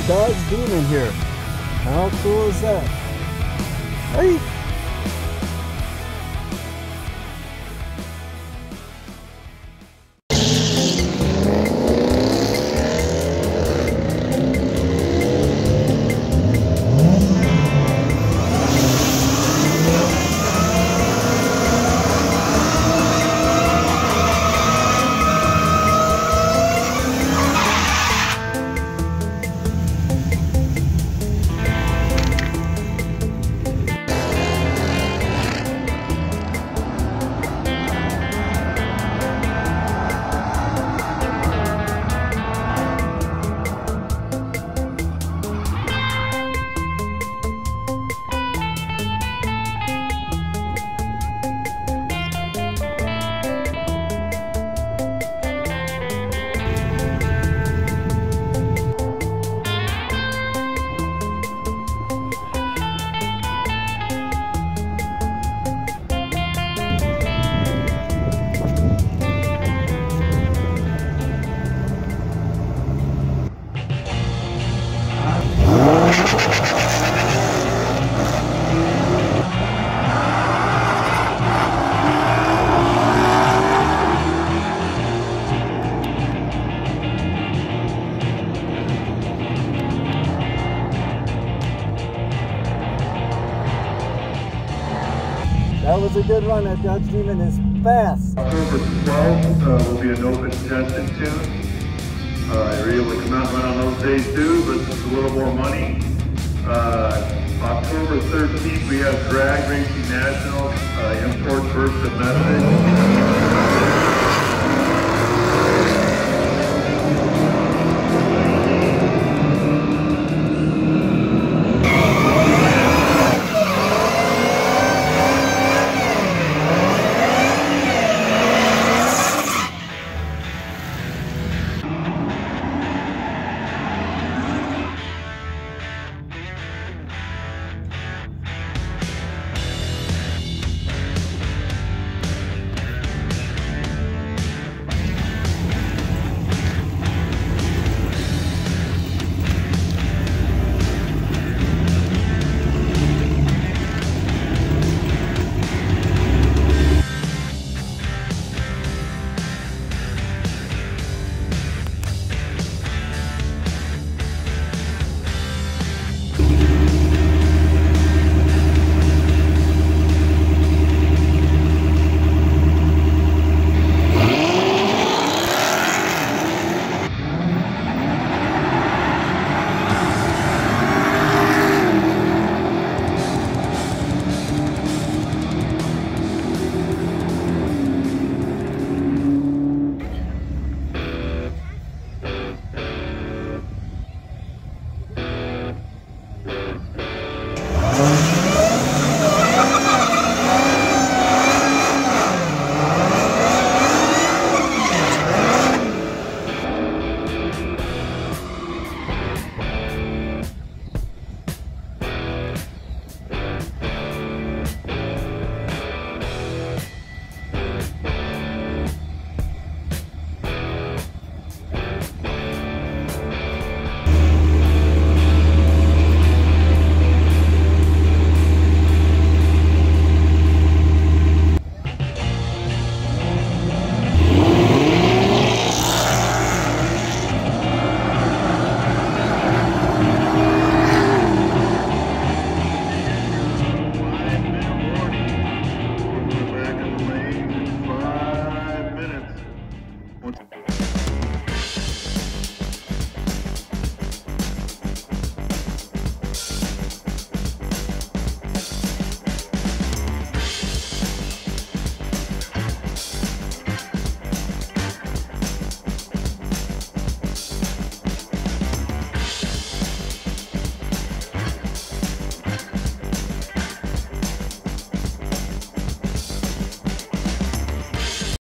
Dodge Demon here. How cool is that? Hey! That was a good run. That Dodge Demon is fast. October 12th will be an open testing tune. You're able to come out and run on those days too, but it's a little more money. October 13th we have Drag Racing Nationals, import versus domestic.